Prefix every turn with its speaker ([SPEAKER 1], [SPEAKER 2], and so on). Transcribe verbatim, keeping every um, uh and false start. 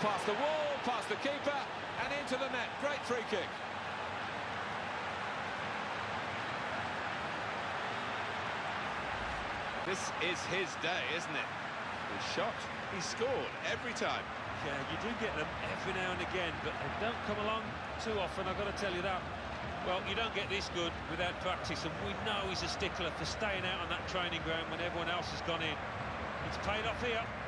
[SPEAKER 1] past the wall, past the keeper, and into the net. Great free kick.
[SPEAKER 2] This is his day, isn't it? He's shot, he's scored every time.
[SPEAKER 3] Yeah, you do get them every now and again, but they don't come along too often, I've got to tell you that. Well, you don't get this good without practice, and we know he's a stickler for staying out on that training ground when everyone else has gone in. It's paid off here.